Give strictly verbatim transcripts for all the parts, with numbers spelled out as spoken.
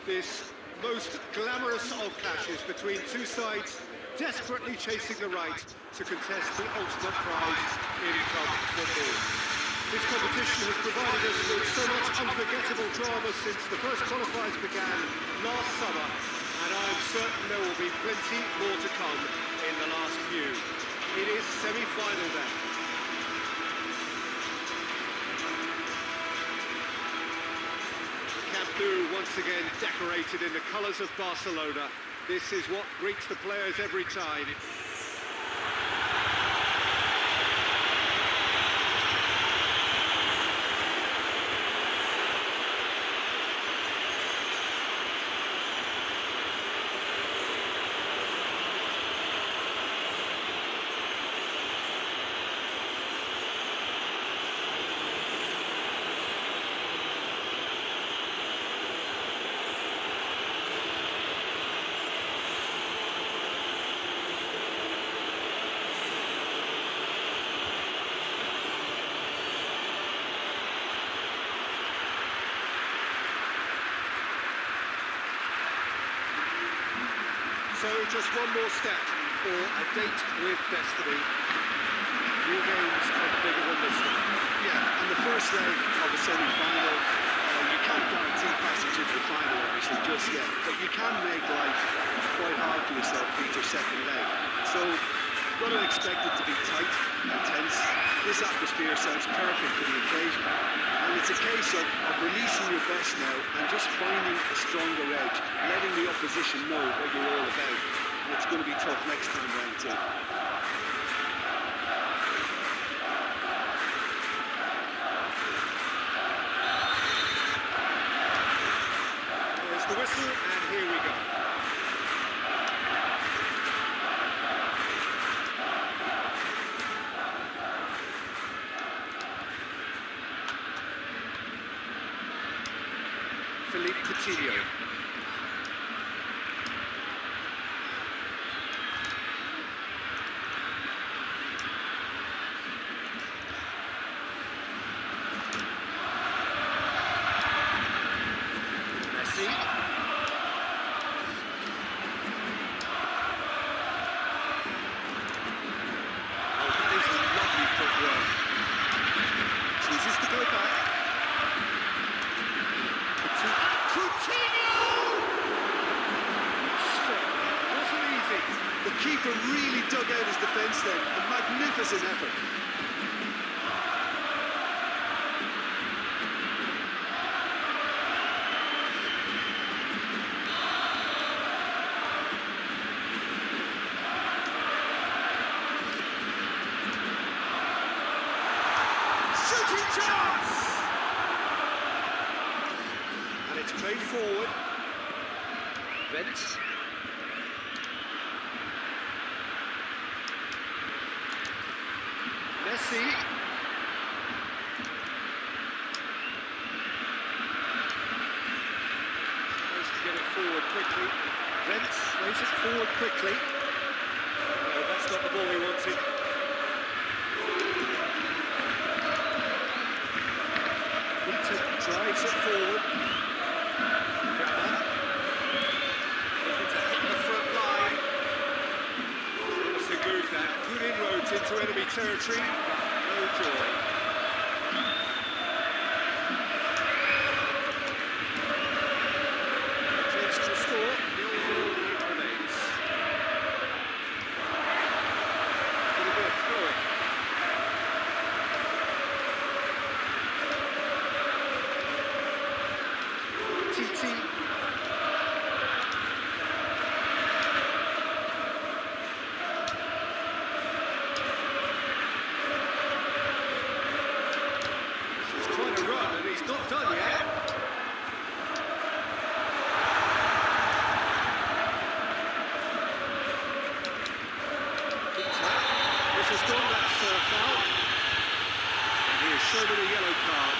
This most glamorous of clashes between two sides desperately chasing the right to contest the ultimate prize in club football. This competition has provided us with so much unforgettable drama since the first qualifiers began last summer, and I'm certain there will be plenty more to come in the last few. It is semi-final then. Camp Nou once again decorated in the colours of Barcelona. This is what greets the players every time. So just one more step for a date with destiny. Few games come bigger than this one. Yeah, and the first leg of a semi-final, uh, you can't guarantee passage into the final, obviously, just yet. But you can make life quite hard for yourself for your second leg. So you've got to expect it to be tight, intense. This atmosphere sounds perfect for the occasion. And it's a case of, of releasing your best now and just finding a stronger edge, letting the opposition know what you're all about. And it's going to be tough next time round too. There's the whistle, and here we go. Philippe Coutinho. Messi. Oh, that is lovely footwork. Chooses to go back. Coutinho! Stop. Wasn't easy. The keeper really dug out his defence then. A magnificent effort. Shooting chance! And it's played forward. Vent. Messi. Supposed to get it forward quickly. Vent plays it forward quickly. No, that's not the ball he wanted. Inter drives it forward. Grabber. Looking to hit the front line. Promising move that. Good inroads into enemy territory. No joy. Chance to score. nil nil it remains. Gonna be a throw-in. Titi. This is quite a run, and he's not done yet. Good tap. This has gone, that's a foul. And he is shown a yellow card.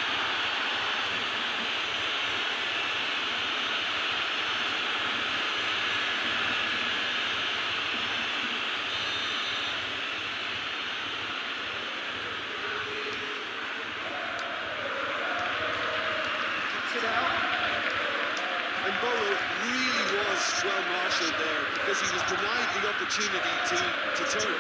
Cuts it out. Embolo really was well marshalled there because he was denied the opportunity to, to turn.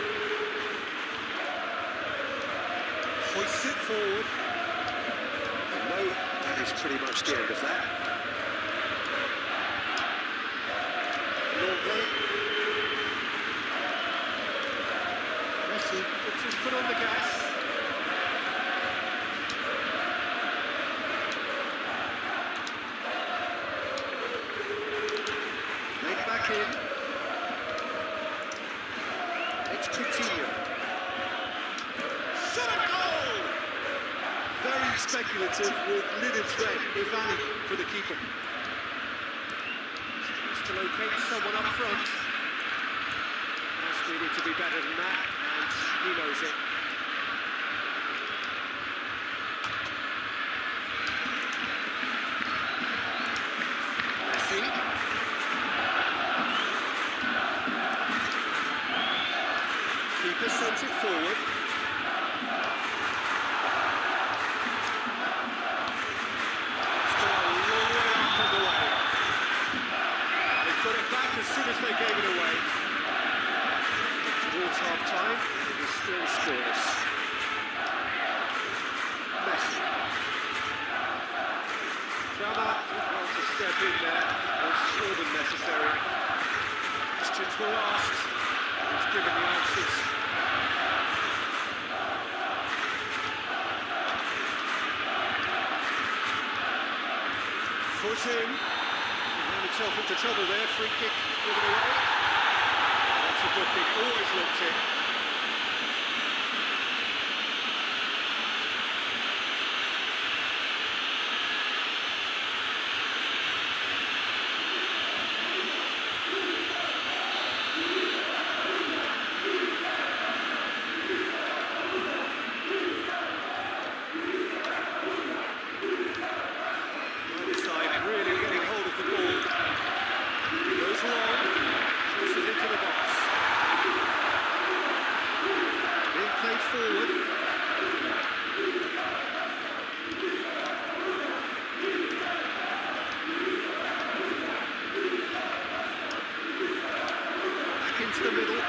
Hoists it forward. No, that is pretty much the end of that. Longley. Messi puts his foot on the gas. Made back in. It's Coutinho. Shot a goal! Very speculative with little threat, if any, for the keeper. Needs to locate someone up front. Has needed to be better than that, and he knows it. Messi. Keeper sends it forward. As soon as they gave it away, towards half-time, it is still scoreless. Messi. Drama did well to step in there. It was more than necessary. Questions were asked. He's given the answers. Foot in. Himself into trouble there, free kick given away. That's a booking, always looks it. Either side really getting hold of the ball. Goes long, crosses into the box. It's being played forward. Back into the middle.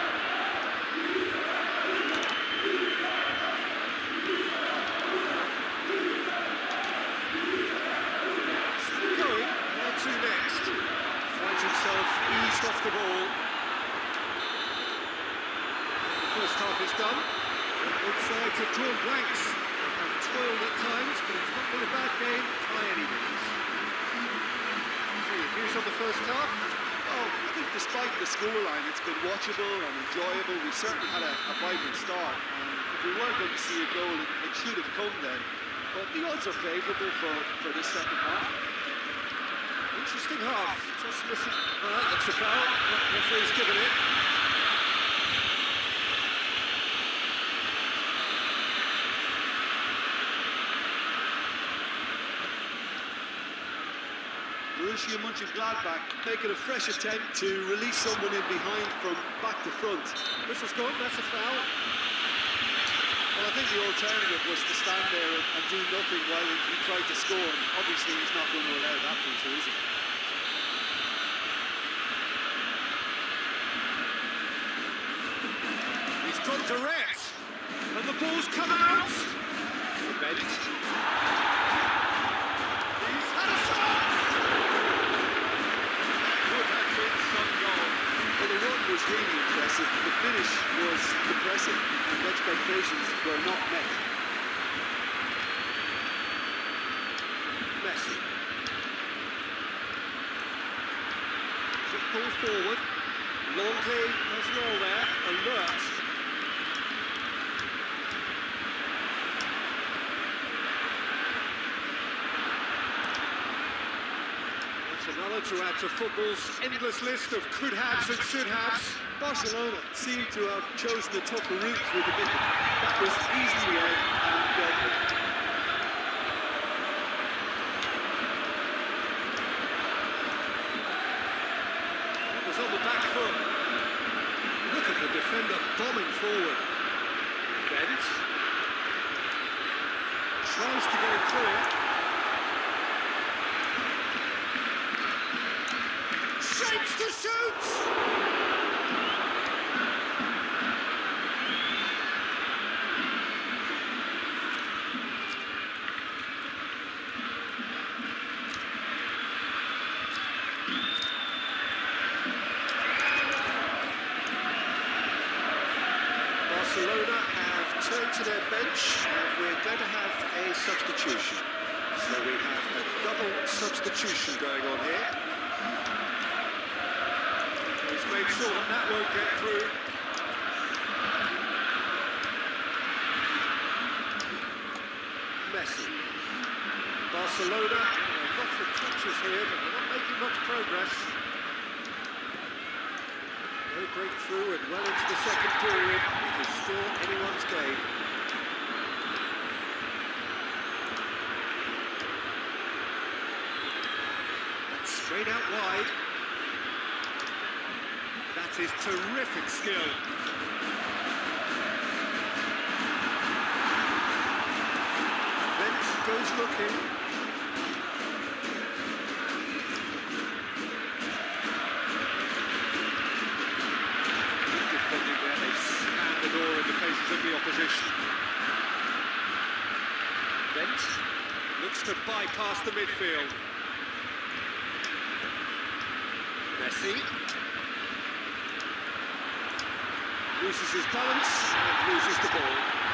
Still going, where to next? Finds himself eased off the ball. The first half is done. Both sides have drawn blanks. Have toiled at times, but it's not been a bad game by any means. So your views on the first half? Oh, I think despite the scoreline, it's been watchable and enjoyable. We certainly had a, a vibrant start, and if we weren't going to see a goal, it, it should have come then. But the odds are favourable for, for this second half. Interesting half. Just missing. Well, that looks a foul. The referee's given it. Borussia Mönchengladbach making a fresh attempt to release someone in behind from back to front. Whistle's gone. That's a foul. Well, I think the alternative was to stand there and, and do nothing while he, he tried to score. And obviously, he's not going to allow that to, so is he? He's gone direct, and the ball's come out. Prevent. He's had a shot. Would have been some goal. Well, the run was really impressive. The finish was impressive, and expectations were not met. Messi. Football forward. Longley as well there. Alert. Another to add to football's endless list of could-haves and should-haves. Barcelona seem to have chosen a tougher route through the middle. That was easily read and dealt with. That was on the back foot. Look at the defender bombing forward. Bent. Tries to get it clear. their bench, and we're going to have a substitution. So we have a double substitution going on here. He's made sure that that won't get through. Messi. Barcelona, lots of touches here, but they're not making much progress. No breakthrough and well into the second period. It is still anyone's game. That's straight out wide. That is terrific skill. Vence goes looking. Defending there, they slammed the door in the faces of the opposition. Vence looks to bypass the midfield. Messi loses his balance and loses the ball.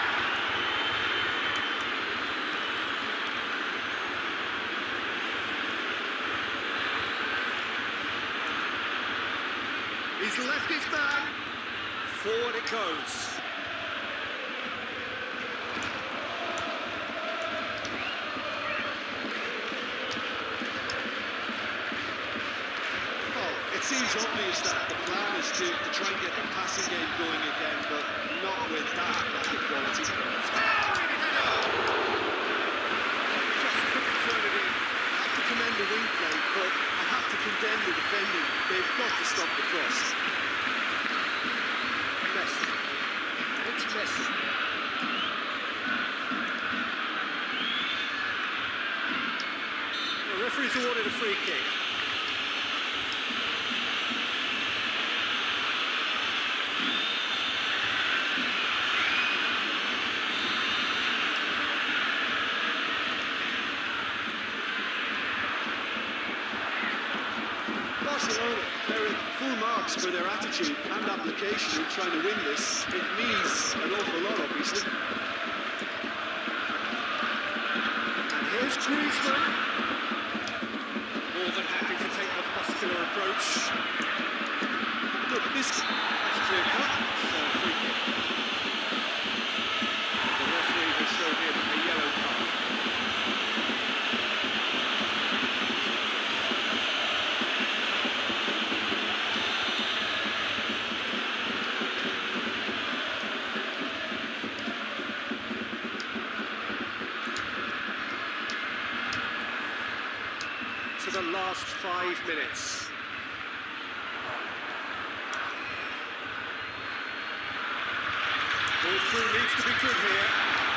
He's left his man. Forward it goes. It seems obvious that the plan is to, to try and get the passing game going again, but not with that lack of quality. Just couldn't turn it in. I have to commend the wing play, but I have to condemn the defending. They've got to stop the cross. Messi. And it's Messi. The referee's awarded a free kick. Barcelona, they're in full marks for their attitude and application in trying to win this. It means an awful lot, obviously. And here's Griezmann. More than happy to take the muscular approach. Look, this... That's clear cut. So free kick. The referee has shown him a yellow card. To the last five minutes. Ball through needs to be good here.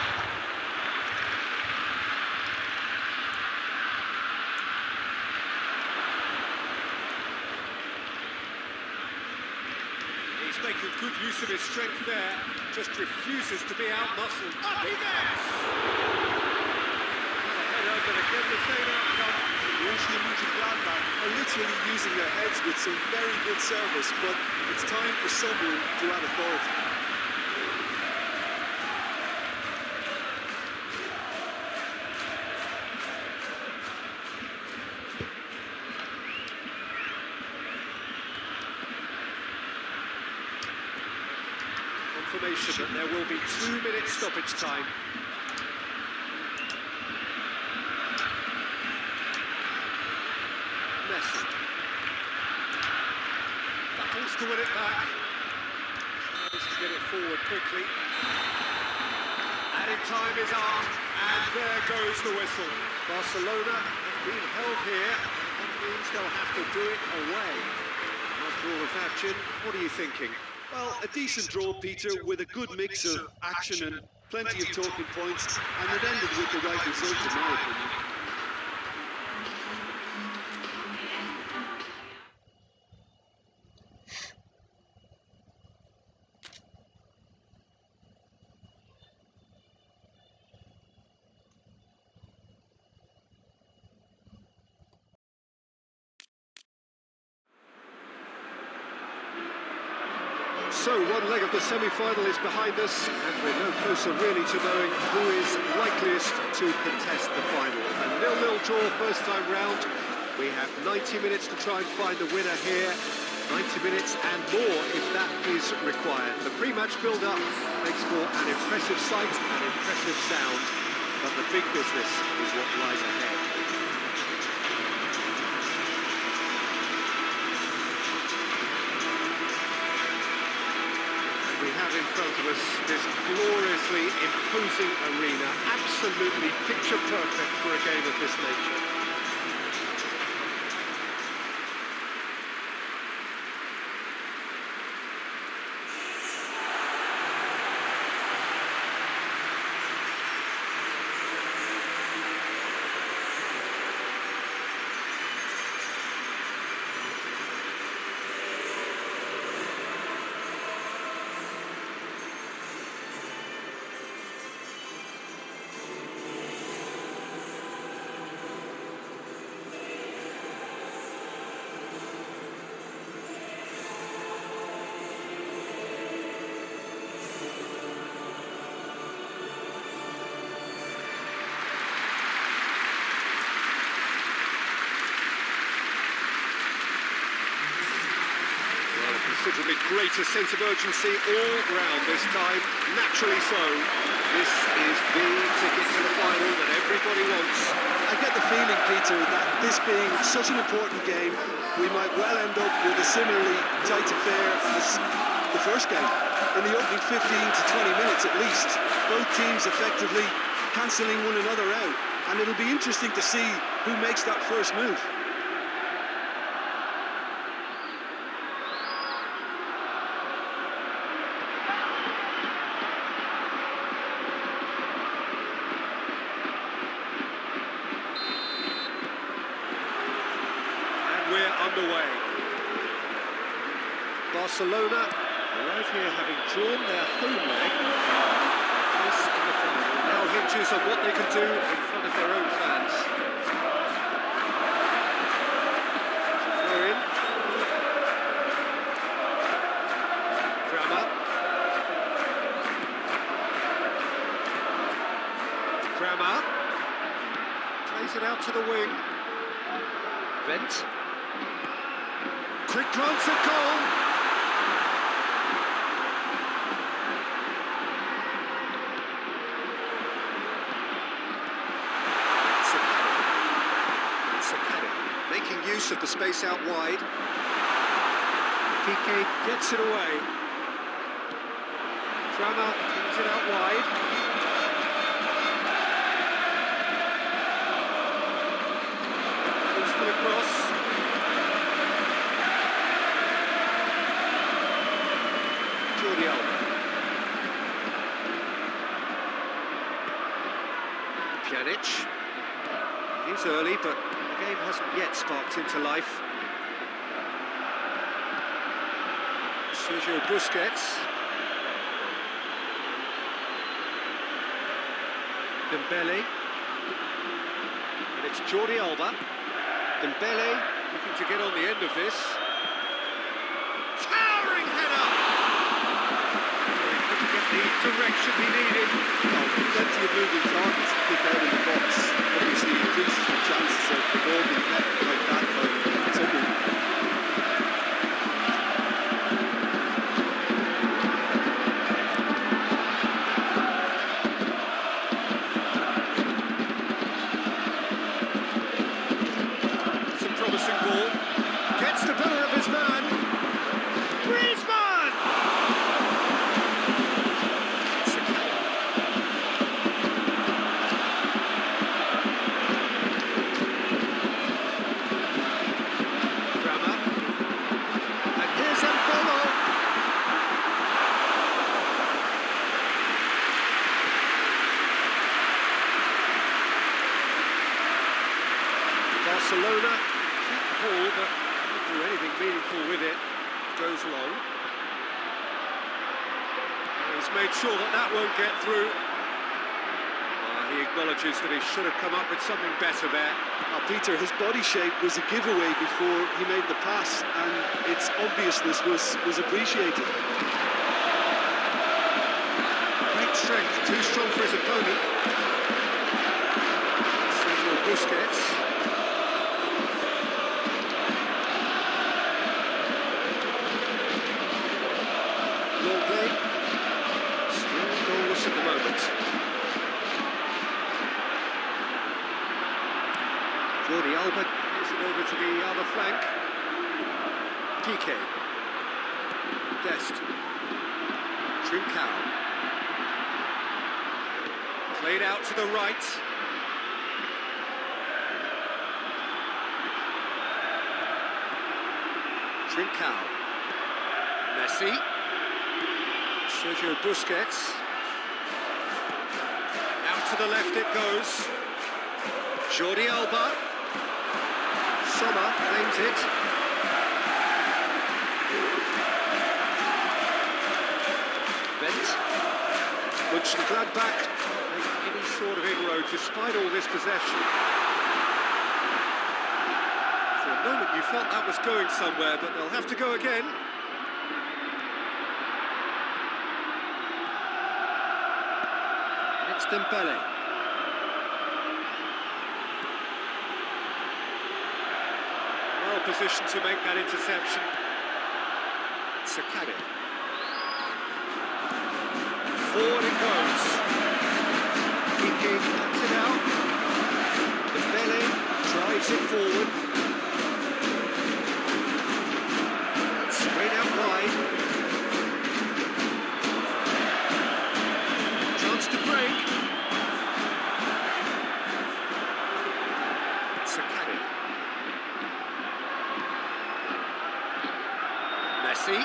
He's making good use of his strength there, just refuses to be out-muscled. Up he gets! Header, but again the same outcome. Borussia Mönchengladbach are literally using their heads with some very good service, but it's time for someone to add authority. Confirmation that there will be two minutes stoppage time. Messi. Battles to win it back. Tries to get it forward quickly. Added time is up, and there goes the whistle. Barcelona have been held here, and that means they'll have to do it away. After all of that, Jim, what are you thinking? Well, a decent draw, Peter, with a good mix of action and plenty of talking points, and it ended with the right result, in my opinion. So, one leg of the semi-final is behind us, and we're no closer really to knowing who is likeliest to contest the final. A nil nil draw first time round. We have ninety minutes to try and find the winner here. ninety minutes and more if that is required. The pre-match build-up makes for an impressive sight and impressive sound, but the big business is what lies ahead. We have in front of us this gloriously imposing arena, absolutely picture perfect for a game of this nature. Considerably greater sense of urgency all round this time, naturally so. This is the ticket to the final that everybody wants. I get the feeling, Peter, that this being such an important game, we might well end up with a similarly tight affair as the first game. In the opening fifteen to twenty minutes at least, both teams effectively cancelling one another out. And it'll be interesting to see who makes that first move. Underway. Barcelona arrive here having drawn their home leg. This in the final now hinges on what they can do in front of their own fans. Throw in. Kramer. Kramer. Plays it out to the wing. Wendt. Quick glance at goal. Sakari. Sakari making use of the space out wide. Piqué gets it away. Kramer kicks it out wide. Goes for the cross. Jordi Alba. Pjanic. He's early, but the game hasn't yet sparked into life. Sergio Busquets. Dembele. And it's Jordi Alba. Dembele looking to get on the end of this. Towering header! The direction he needed. Well, plenty of moving targets to pick out in the box. Obviously increases the chances of the ball being met like that by Tuchel. It's a promising ball. Gets the better of his man. Griezmann! Barcelona keep the ball, but can't do anything meaningful with it. Goes long. And he's made sure that that won't get through. Uh, he acknowledges that he should have come up with something better there. Now, Peter, his body shape was a giveaway before he made the pass, and its obviousness was, was appreciated. strength, too strong for his opponent. Sergio Busquets. Long play. Still goalless at the moment. Jordi Alba gives it over to the other flank. Piqué. Dest. Trincao. Played out to the right. Trincao. Messi. Sergio Busquets. Out to the left it goes. Jordi Alba. Sommer claims it. Wendt. Mönchengladbach make any sort of inroad despite all this possession. For a moment you felt that was going somewhere, but they'll have to go again. And it's Dembele. Well positioned to make that interception. Sakade. Forward it goes. Piqué cuts it out. Dembele drives it forward. And straight out wide. Chance to break. Sakade. Messi.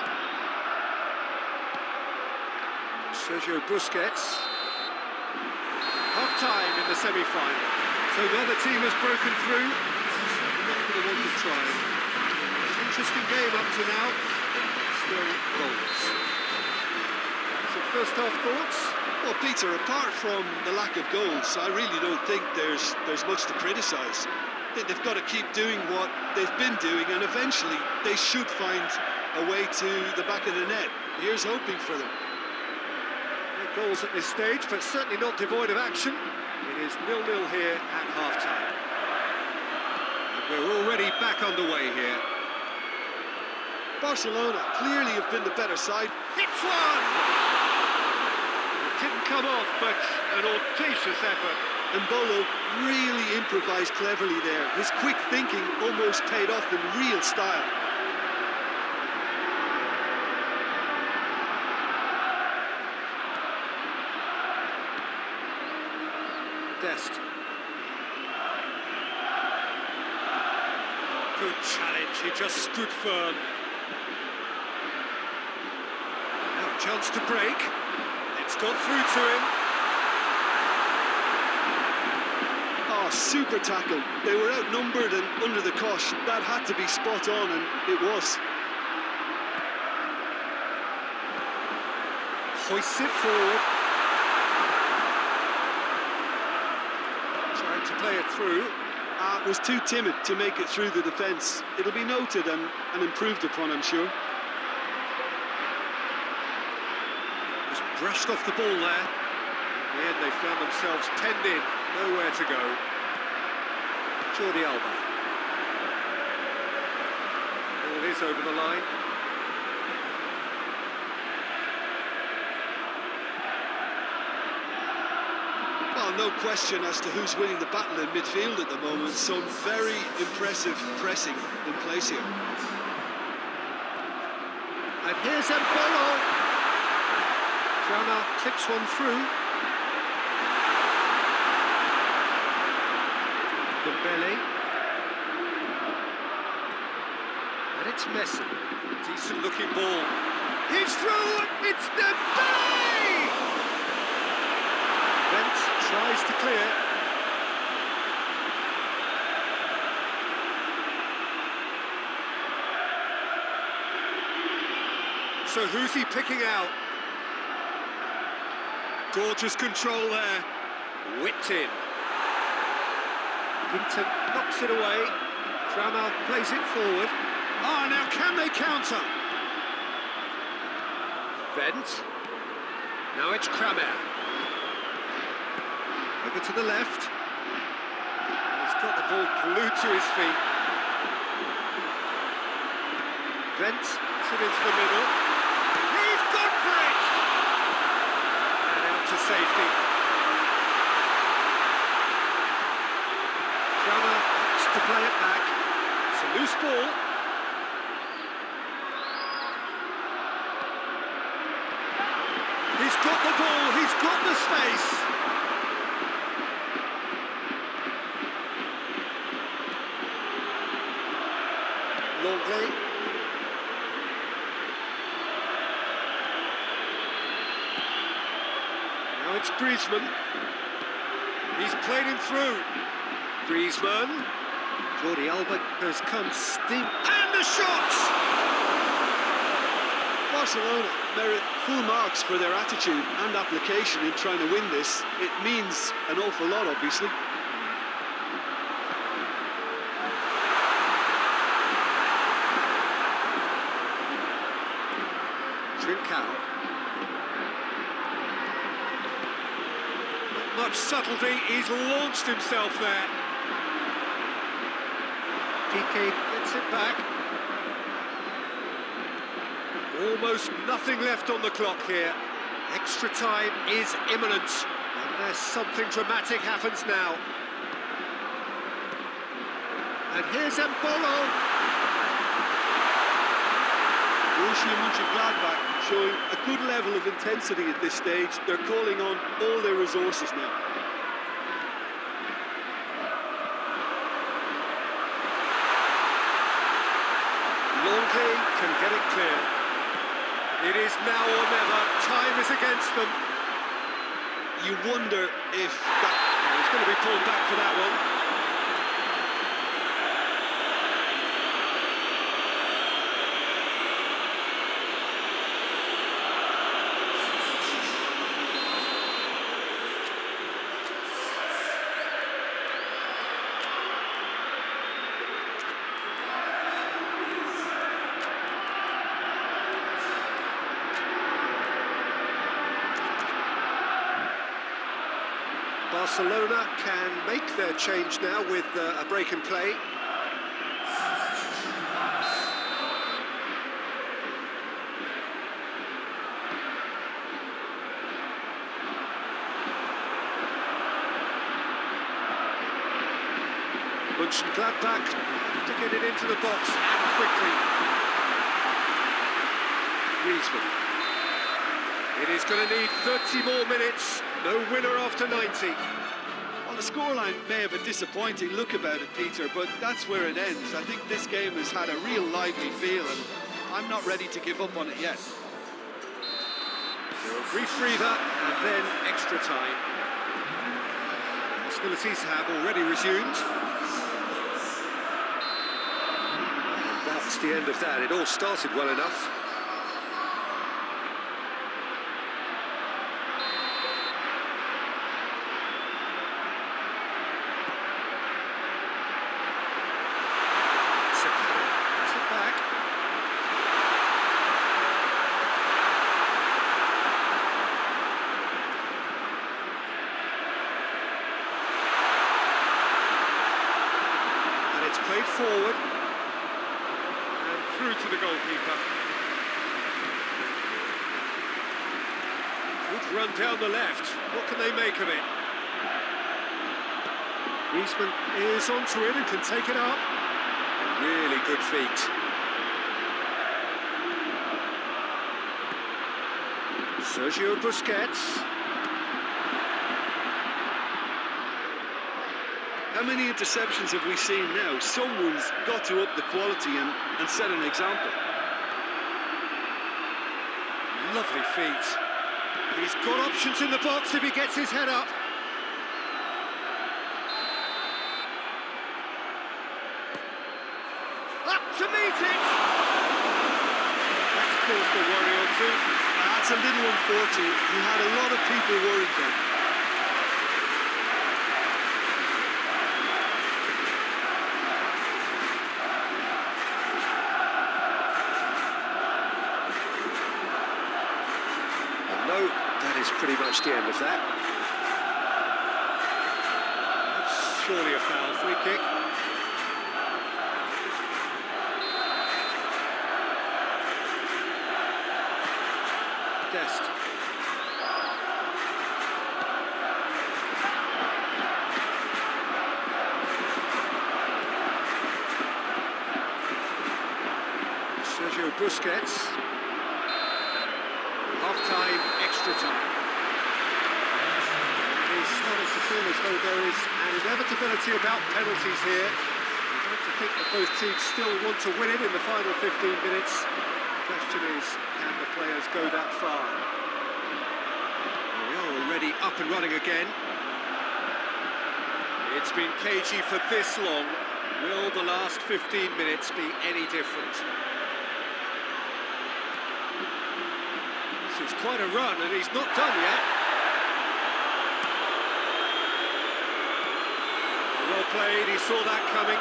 Sergio Busquets. Half-time in the semi-final. So the other team has broken through. Certainly not going to want to try. Interesting game up to now. Still goals. Some first-half thoughts? Well, Peter, apart from the lack of goals, I really don't think there's there's much to criticise. I think they've got to keep doing what they've been doing, and eventually they should find a way to the back of the net. Here's hoping for them. Goals at this stage, but certainly not devoid of action. It is nil nil here at half-time. And we're already back underway here. Barcelona clearly have been the better side. Hits one! It didn't come off, but an audacious effort. Embolo really improvised cleverly there. His quick thinking almost paid off in real style. Dest. Good challenge, he just stood firm. Now a chance to break. It's got through to him. Oh, super tackle. They were outnumbered and under the cosh. That had to be spot on, and it was. Hoists it forward. To play it through. Uh, was too timid to make it through the defence. It'll be noted and, and improved upon, I'm sure. Just brushed off the ball there. In the end, they found themselves penned in, nowhere to go. Jordi Alba. Ball is over the line. Well, no question as to who's winning the battle in midfield at the moment. Some very impressive pressing in place here. And here's Embolo. Kramer clips one through. Dembele. And it's Messi. Decent looking ball. He's through! It's Dembele! Wendt tries to clear. So who's he picking out? Gorgeous control there. Whipped in. Ginter knocks it away. Kramer plays it forward. Ah, oh, now can they counter? Wendt. Now it's Kramer. Over to the left. He's got the ball glued to his feet. Vents it into the middle. He's gone for it! And out to safety. Kramer wants to play it back. It's a loose ball. He's got the ball, he's got the space. Longley. Now it's Griezmann. He's played him through. Griezmann. Jordi Alba has come steam. And the shot! Barcelona merit full marks for their attitude and application in trying to win this. It means an awful lot, obviously. Trincao. Not much subtlety, he's launched himself there. Piqué gets it back. Almost nothing left on the clock here. Extra time is imminent. Unless something dramatic happens now. And here's Embolo. Borussia Mönchengladbach showing a good level of intensity at this stage. They're calling on all their resources now. Longley can get it clear. It is now or never. Time is against them. You wonder if that... Oh, he's going to be pulled back for that one. Barcelona can make their change now with uh, a break in play. Mönchengladbach have to get it into the box and quickly. Griezmann. It is going to need thirty more minutes. No winner after ninety. Well, the scoreline may have a disappointing look about it, Peter, but that's where it ends. I think this game has had a real lively feel, and I'm not ready to give up on it yet. So a brief breather, and then extra time. Hostilities have already resumed. And that's the end of that. It all started well enough. Played forward and through to the goalkeeper. Good run down the left. What can they make of it? Griezmann is onto it and can take it up. Really good feet. Sergio Busquets. How many interceptions have we seen now? Someone's got to up the quality and, and set an example. Lovely feet. He's got options in the box if he gets his head up. Up to meet it! That's caused a worry or two. That's a little unfortunate. He had a lot of people worried then. No, that is pretty much the end of that. surely a foul. Free kick. Dest. Sergio Busquets. Half-time, extra time. It is starting to feel as though there is an inevitability about penalties here. I'd like to think that both teams still want to win it in the final fifteen minutes. The question is, can the players go that far? Well, we are already up and running again. It's been cagey for this long. Will the last fifteen minutes be any different? This is quite a run, and he's not done yet. Well played, he saw that coming.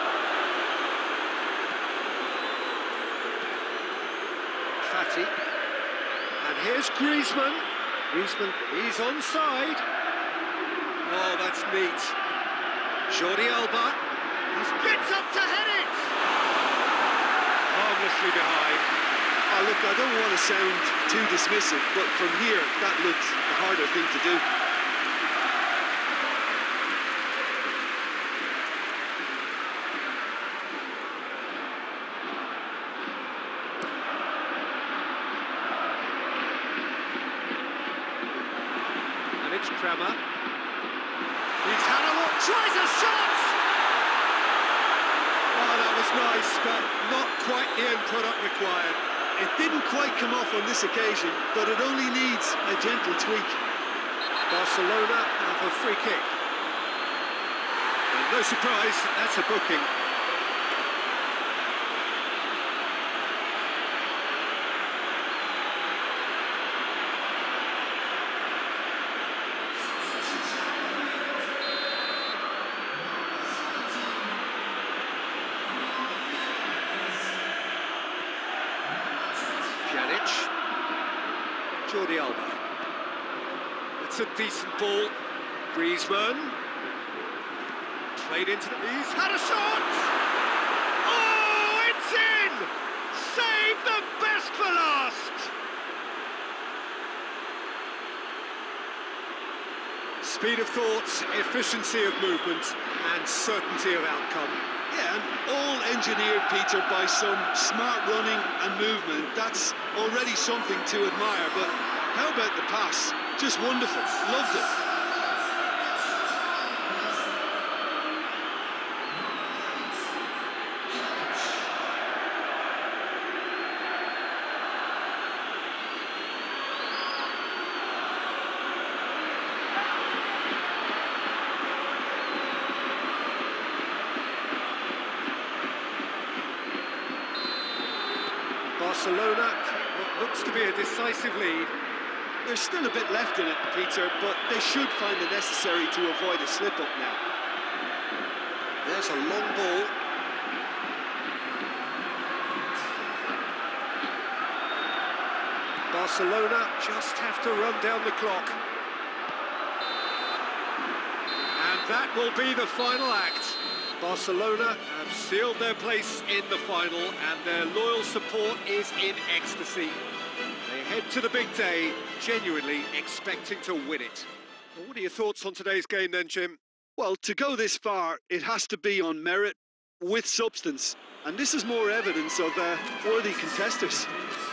Fati. And here's Griezmann. Griezmann, he's onside. Oh, that's neat. Jordi Alba. He gets up to head it! Harmlessly behind. Oh, look, I don't want to sound too dismissive, but from here, that looks the harder thing to do. And it's Kramer. He's had a look, tries a shot! Oh, that was nice, but not quite the end product required. It didn't quite come off on this occasion, but it only needs a gentle tweak. Barcelona have a free kick. And no surprise, that's a booking. Pjanic. Jordi Alba. It's a decent ball. Griezmann. Played into the... He's had a shot! Oh, it's in! Save the best for last! Speed of thought, efficiency of movement, and certainty of outcome. Yeah, and all engineered, Peter, by some smart running and movement. That's already something to admire, but how about the pass? Just wonderful. Loved it. Barcelona, what looks to be a decisive lead. There's still a bit left in it, Peter, but they should find it necessary to avoid a slip-up now. There's a long ball. Barcelona just have to run down the clock. And that will be the final act. Barcelona have sealed their place in the final, and their loyal support is in ecstasy. They head to the big day, genuinely expecting to win it. Well, what are your thoughts on today's game then, Jim? Well, to go this far, it has to be on merit, with substance. And this is more evidence of uh, worthy contesters.